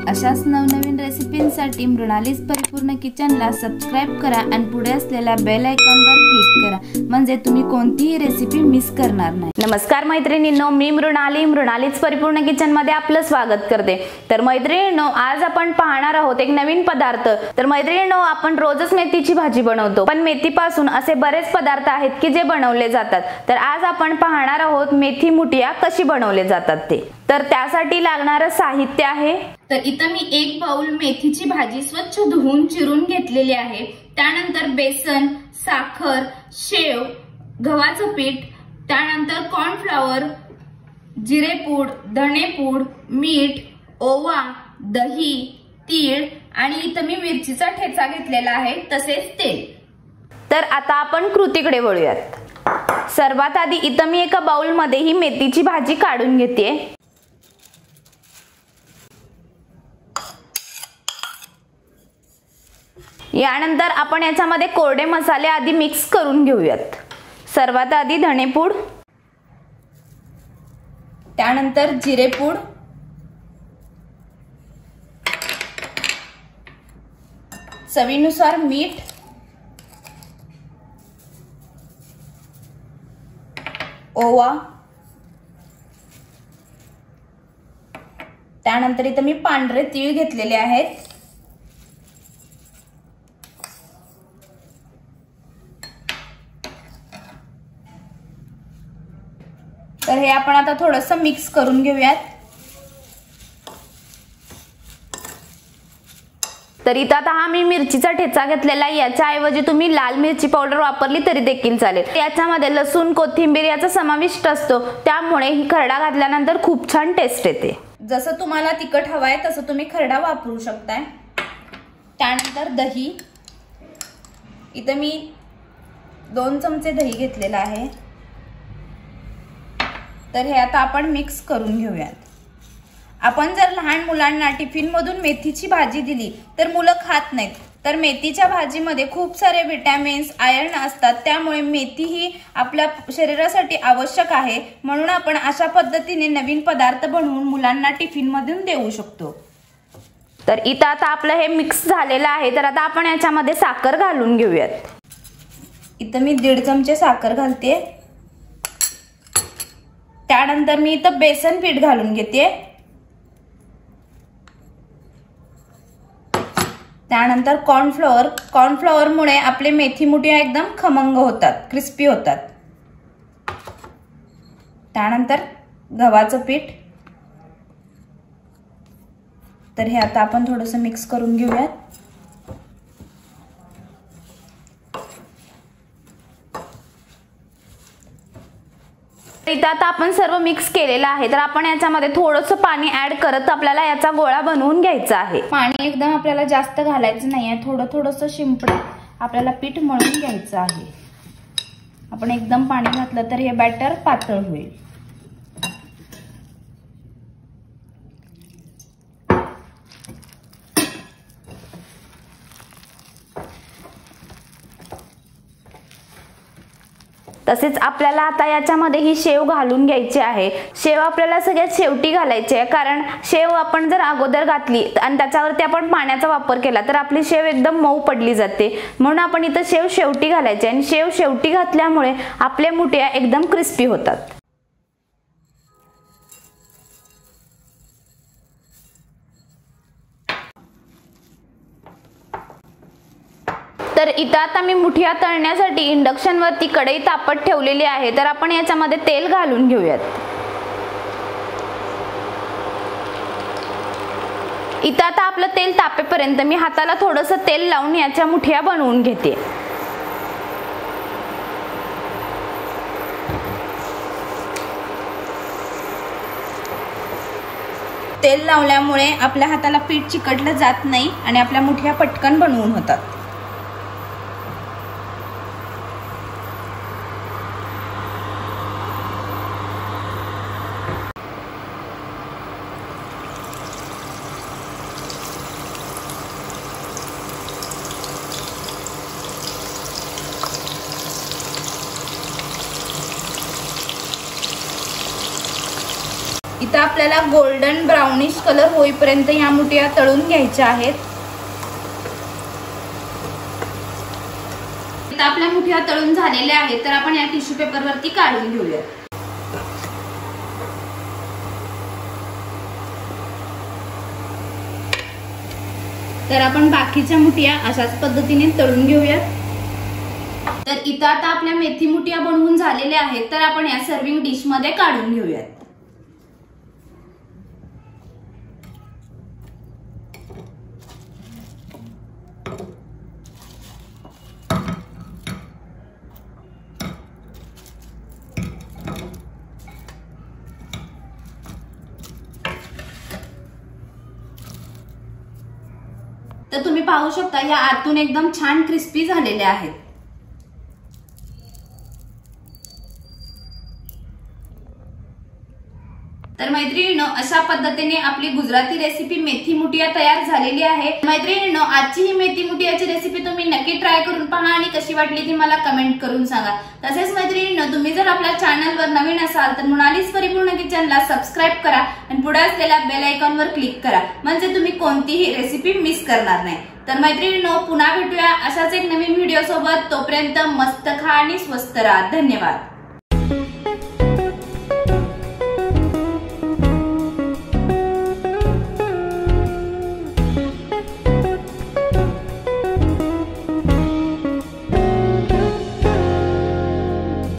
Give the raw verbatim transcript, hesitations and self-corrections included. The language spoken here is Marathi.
अशाच नवनवीन रेसिपींसाठी मृणालीस परिपूर्ण किचनला सबस्क्राइब करा आणि पुढे असलेल्या बेल आयकॉनवर क्लिक करा, म्हणजे तुम्ही कोणतीही रेसिपी मिस करणार नाही। नमस्कार मैत्रिणींनो, मी मृणाली मृणालीस परिपूर्ण किचन मध्ये आपलं स्वागत करते। तर मैत्रिणींनो, आज आपण पाहणार आहोत एक नवीन पदार्थ। तर मैत्रिणींनो, आपण रोजच मेथीची भाजी बनवतो, पण मेथीपासून असे बरेच पदार्थ आहेत की जे बनवले जातात। तर आज आपण पाहणार आहोत मेथी मुठिया कशी बनवले जातात ते। तर त्यासाठी लागणारे साहित्य आहे, तर इथं मी एक बाउल मेथीची भाजी स्वच्छ धुवून चिरून घेतलेली आहे। त्यानंतर बेसन, साखर, शेव, गव्हाचं पीठ, त्यानंतर कॉर्नफ्लॉवर, जिरेपूड, धणेपूड, मीठ, ओवा, दही, तीळ आणि इथं मी मिरचीचा ठेचा घेतलेला आहे, तसेच तेल। तर आता आपण कृतीकडे वळूयात। सर्वात आधी इथं मी एका बाउल मध्ये ही मेथीची भाजी काढून घेते। यानंतर आपण याच्यामध्ये कोरडे मसाले आधी मिक्स करून घेऊयात। सर्वात आधी धणेपूड, त्यानंतर जिरेपूड, चवीनुसार मीठ, ओवा, त्यानंतर इथं मी पांढरे तीळ घेतलेले आहेत, तर हे आपण आता थोडंसं मिक्स करून घेऊयात। तर इथं आता हा मी मिरचीचा ठेचा घेतलेला आहे, याच्या ऐवजी तुम्ही लाल मिरची पावडर वापरली तरी देखील चालेल। याच्यामध्ये लसूण, कोथिंबीर याचा समाविष्ट असतो, त्यामुळे ही खरडा घातल्यानंतर खूप छान टेस्ट येते। जसं तुम्हाला तिखट हवाय तसं तुम्ही खरडा वापरू शकताय। त्यानंतर दही, इथं मी दोन चमचे दही घेतलेला आहे, तर हे आता आपण मिक्स करून घेऊयात। आपण जर लहान मुलांना टिफिन मधून मेथीची भाजी दिली तर मुलं खात नाहीत, तर मेथीच्या भाजीमध्ये खूप सारे विटॅमिन्स, आयर्न असतात, त्यामुळे मेथी ही आपल्या शरीरासाठी आवश्यक आहे। म्हणून आपण अशा पद्धतीने नवीन पदार्थ बनवून मुलांना टिफिन मधून देऊ शकतो। तर इथं आता आपलं हे मिक्स झालेलं आहे, तर आता आपण याच्यामध्ये साखर घालून घेऊयात। इथं मी दीड चमचे साखर घालते, त्यानंतर मी इथं बेसन पीठ घालून घेते, त्यानंतर कॉर्नफ्लॉवर, कॉर्नफ्लॉवर मुळे आपले मेथी मुठिया एकदम खमंग होतात, क्रिस्पी होतात। त्यानंतर गव्हाचं पीठ, तर हे आता आपण थोडंसं मिक्स करून घेऊयात। इथं आता आपण सर्व मिक्स केलेलं आहे, तर आपण याच्यामध्ये थोडंसं पाणी ऍड करत आपल्याला याचा गोळा बनवून घ्यायचा आहे। पाणी एकदम आपल्याला जास्त घालायचं नाहीये, थोडं थोडंसं शिंपडे आपल्याला पीठ मळून घ्यायचं आहे। आपण एकदम पाणी घातलं तर हे बॅटर पातळ होईल। तसेच आपल्याला आता याच्यामध्ये ही शेव घालून घ्यायची आहे। शेव आपल्याला सगळ्यात शेवटी घालायची आहे, कारण शेव आपण जर अगोदर घातली आणि त्याच्यावरती आपण पाण्याचा वापर केला तर आपली शेव एकदम मऊ पडली जाते, म्हणून आपण इथं शेव शेवटी घालायची आणि शेव शेवटी घातल्यामुळे आपल्या मुठिया एकदम क्रिस्पी होतात। तर इथं आता मी मुठिया तळण्यासाठी इंडक्शन वरती कढई तापत ठेवलेली आहे, तर आपण याच्यामध्ये तेल घालून घेऊयात। इथं आता आपलं तेल तापेपर्यंत मी हाताला थोडंसं तेल लावून याच्या मुठिया बनवून घेते। तेल लावल्यामुळे आपल्या हाताला पीठ चिकटलं जात नाही आणि आपल्या मुठिया पटकन बनवून होतात। इथं आपल्याला गोल्डन ब्राउनिश कलर होईपर्यंत या मुठिया तळून घ्यायच्या आहेत. इथं आपल्या मुठिया तळून झालेल्या आहेत, तर आपण या टिश्यू पेपर वरती काढून घेऊया. तर आपण बाकीच्या मुठिया अशाच पद्धतीने तळून घेऊयात. तर इथं आता आपल्या मेथी मुठिया बनवून झालेल्या आहेत, तर आपण या सर्विंग डिश मध्ये काढून घेऊयात. तर तुम्ही पाहू शकता या आतून एकदम छान क्रिस्पी झालेल्या आहेत. तर मैत्रिणींनो, अशा पद्धतीने आपली गुजराती रेसिपी मेथी मुठिया तयार झालेली आहे. मैत्रिणींनो, आजची ही मेथी मुठियाची रेसिपी तुम्ही नक्की ट्राय करून पहा आणि कशी वाटली ती मला कमेंट करून सांगा. तसेच मैत्रिणींनो, तुम्ही जर आपल्या चॅनलवर नवीन असाल तर मृणालीज परिपूर्ण किचनला सबस्क्राईब करा आणि पुढे असलेल्या बेल आयकॉनवर क्लिक करा, म्हणजे तुम्ही कोणतीही रेसिपी मिस करणार नाही. तर मैत्रिणींनो, पुन्हा भेटूया अशाच एक नवीन व्हिडिओ सोबत. तोपर्यंत मस्त खा आणि स्वस्त राहा. धन्यवाद.